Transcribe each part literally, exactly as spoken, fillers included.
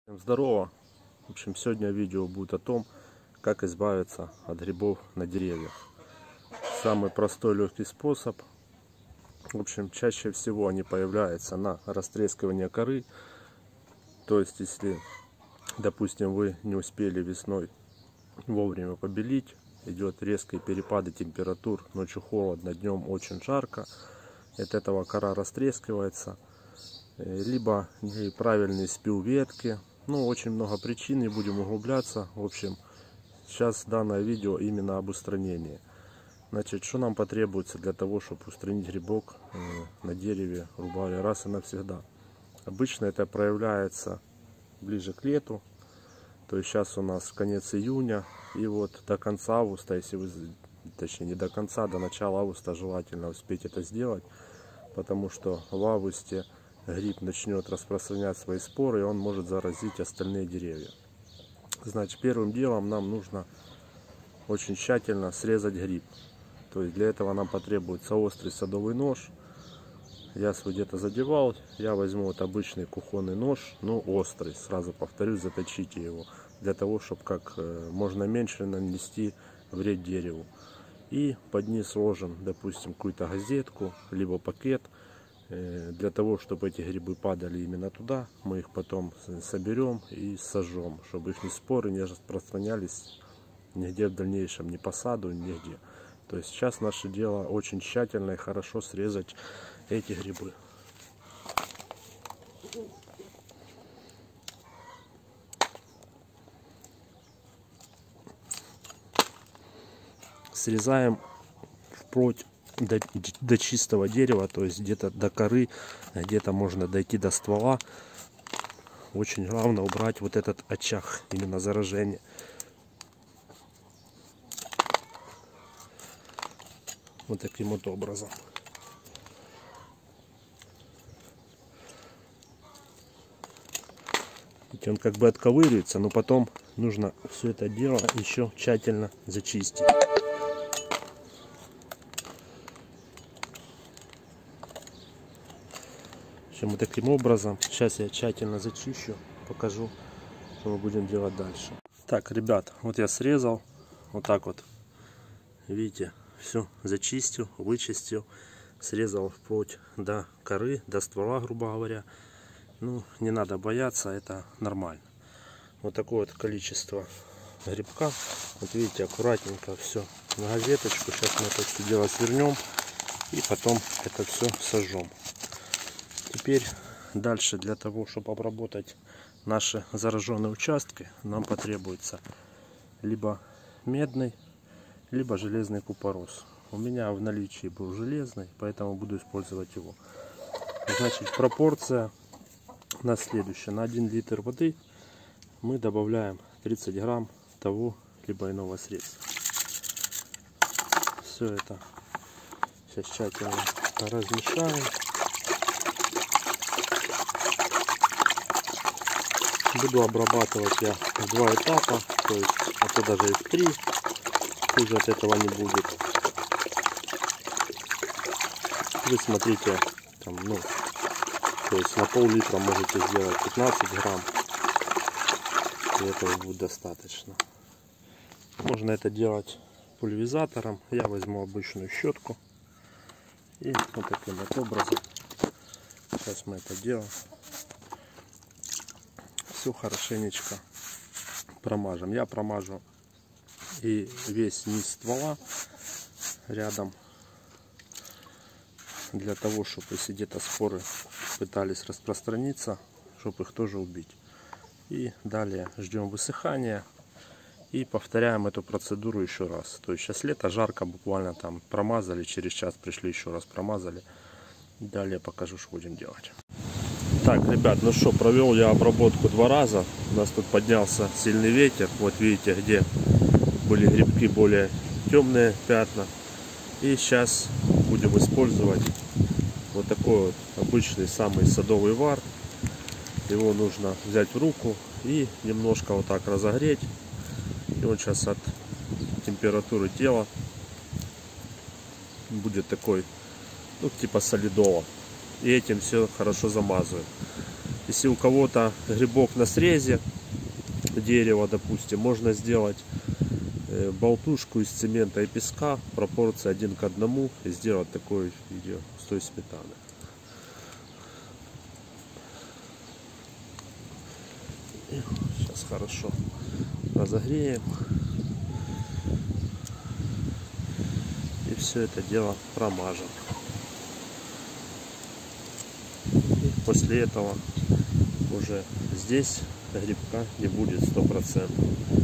Всем здорово! В общем, сегодня видео будет о том, как избавиться от грибов на деревьях. Самый простой легкий способ. В общем, чаще всего они появляются на растрескивание коры. То есть, если, допустим, вы не успели весной вовремя побелить, идет резкие перепады температур, ночью холодно, днем очень жарко, от этого кора растрескивается. Либо неправильный спил ветки. Ну, очень много причин, не будем углубляться. В общем, сейчас данное видео именно об устранении. Значит, что нам потребуется для того, чтобы устранить грибок на дереве, грубо говоря, раз и навсегда? Обычно это проявляется ближе к лету. То есть сейчас у нас конец июня. И вот до конца августа, если вы, точнее не до конца, до начала августа желательно успеть это сделать. Потому что в августе гриб начнет распространять свои споры, и он может заразить остальные деревья. Значит, первым делом нам нужно очень тщательно срезать гриб. То есть для этого нам потребуется острый садовый нож. Я свой где-то задевал. Я возьму вот обычный кухонный нож, но острый. Сразу повторюсь, заточите его. Для того, чтобы как можно меньше нанести вред дереву. И под низ ложим, допустим, какую-то газетку, либо пакет. Для того, чтобы эти грибы падали именно туда, мы их потом соберем и сожжем, чтобы их споры не распространялись нигде в дальнейшем, ни по саду, нигде. То есть сейчас наше дело очень тщательно и хорошо срезать эти грибы. Срезаем вплоть До, до чистого дерева, то есть где-то до коры, где-то можно дойти до ствола. Очень главное убрать вот этот очаг именно заражения. Вот таким вот образом. Видите, он как бы отковыривается, но потом нужно все это дело еще тщательно зачистить. Вот таким образом. Сейчас я тщательно зачищу, покажу, что мы будем делать дальше. Так, ребят, вот я срезал, вот так вот, видите, все зачистил, вычистил, срезал вплоть до коры, до ствола, грубо говоря. Ну, не надо бояться, это нормально. Вот такое вот количество грибка. Вот видите, аккуратненько все на газеточку. Сейчас мы это все дело свернем и потом это все сожжем. Теперь дальше для того, чтобы обработать наши зараженные участки, нам потребуется либо медный, либо железный купорос. У меня в наличии был железный, поэтому буду использовать его. Значит, пропорция у нас следующая. На один литр воды мы добавляем тридцать грамм того либо иного средства. Все это сейчас тщательно размешаем. Буду обрабатывать я в два этапа, то есть, а то даже и в три, хуже от этого не будет. Вы смотрите, там, ну, то есть на пол-литра можете сделать пятнадцать грамм, и этого будет достаточно. Можно это делать пульверизатором, я возьму обычную щетку и вот таким вот образом, сейчас мы это делаем. Все хорошенечко промажем. Я промажу и весь низ ствола рядом, для того, чтобы если где-то споры пытались распространиться, чтобы их тоже убить. И далее ждем высыхания и повторяем эту процедуру еще раз. То есть сейчас лето, жарко, буквально там промазали, через час пришли, еще раз промазали. Далее покажу, что будем делать. Так, ребят, ну что, провел я обработку два раза. У нас тут поднялся сильный ветер. Вот видите, где были грибки более темные пятна. И сейчас будем использовать вот такой вот обычный самый садовый вар. Его нужно взять в руку и немножко вот так разогреть. И он сейчас от температуры тела будет такой, ну, типа солидола. И этим все хорошо замазываем. Если у кого-то грибок на срезе дерева, допустим, можно сделать болтушку из цемента и песка, пропорция один к одному, и сделать такое видео густой сметаны. Сейчас хорошо разогреем. И все это дело промажем. И после этого уже здесь грибка не будет сто процентов.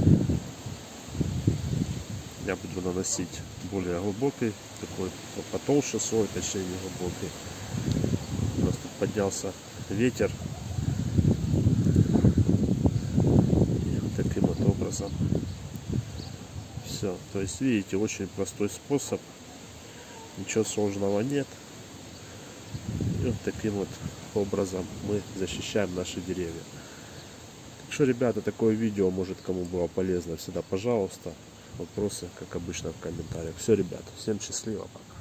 Я буду наносить более глубокий, такой потолще слой, точнее не глубокий. У нас тут поднялся ветер. И вот таким вот образом. Все. То есть видите, очень простой способ. Ничего сложного нет. И вот таким вот образом мы защищаем наши деревья. Так что, ребята, такое видео, может, кому было полезно, всегда, пожалуйста. Вопросы, как обычно, в комментариях. Все, ребята, всем счастливо, пока.